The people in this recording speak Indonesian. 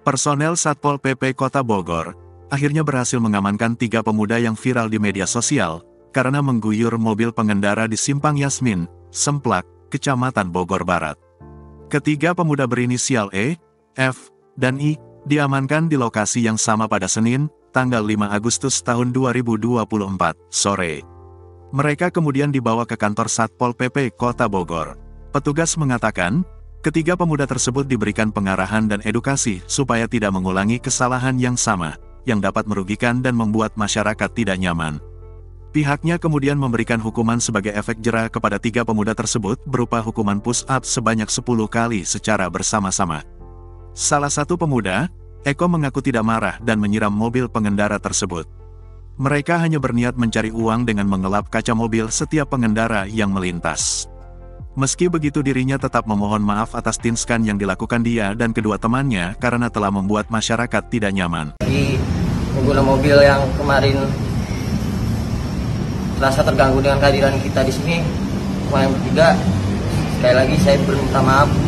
Personel Satpol PP Kota Bogor akhirnya berhasil mengamankan 3 pemuda yang viral di media sosial karena mengguyur mobil pengendara di Simpang Yasmin, Semplak, Kecamatan Bogor Barat. Ketiga pemuda berinisial E, F, dan I diamankan di lokasi yang sama pada Senin, tanggal 5 Agustus tahun 2024, sore. Mereka kemudian dibawa ke kantor Satpol PP Kota Bogor. Petugas mengatakan, ketiga pemuda tersebut diberikan pengarahan dan edukasi supaya tidak mengulangi kesalahan yang sama, yang dapat merugikan dan membuat masyarakat tidak nyaman. Pihaknya kemudian memberikan hukuman sebagai efek jera kepada 3 pemuda tersebut berupa hukuman push-up sebanyak 10 kali secara bersama-sama. Salah satu pemuda, Eko, mengaku tidak marah dan menyiram mobil pengendara tersebut. Mereka hanya berniat mencari uang dengan mengelap kaca mobil setiap pengendara yang melintas. Meski begitu dirinya tetap memohon maaf atas tindakan yang dilakukan dia dan kedua temannya karena telah membuat masyarakat tidak nyaman. Di pengguna mobil yang kemarin terasa terganggu dengan kehadiran kita di sini, yang bertiga, sekali lagi saya berminta maaf